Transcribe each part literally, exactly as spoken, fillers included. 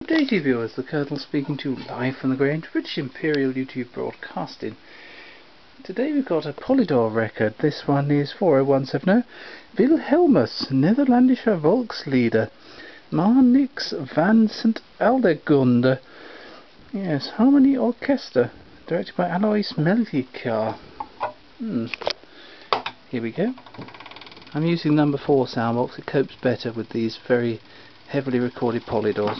Good day to you viewers, the Colonel speaking to you live from the Grange, British Imperial YouTube Broadcasting. Today we've got a Polydor record. This one is four oh one seven oh, Wilhelmus, Netherlandischer Volkslieder, Marnix van St Aldegonde. Yes, Harmony Orchestra, directed by Alois Melchior. Hmm. Here we go. I'm using number four soundbox. It copes better with these very heavily recorded Polydors.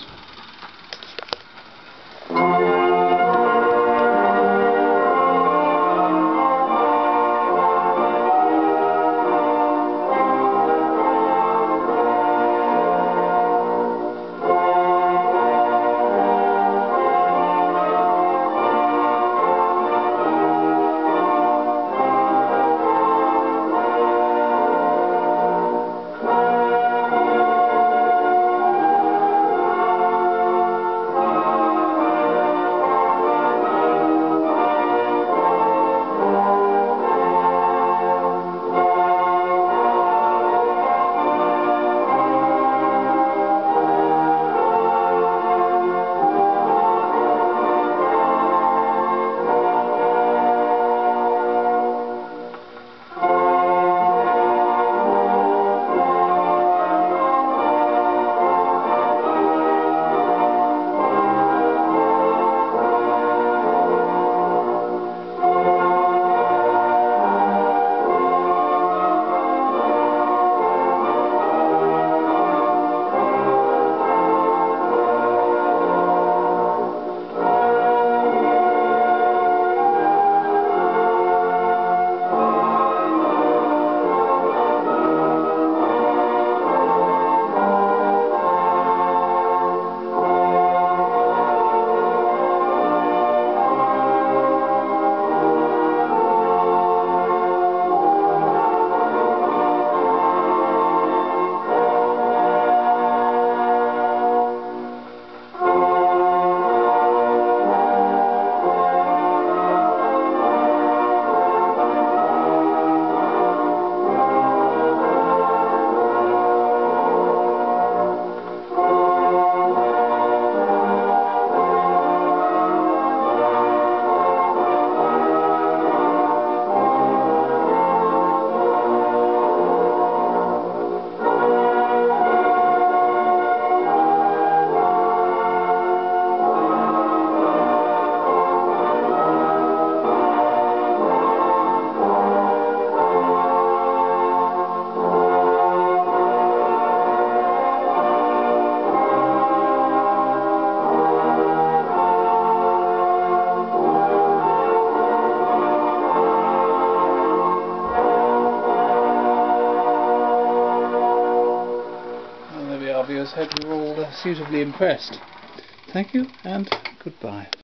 Viewers, hope you're all uh, suitably impressed. Thank you and goodbye.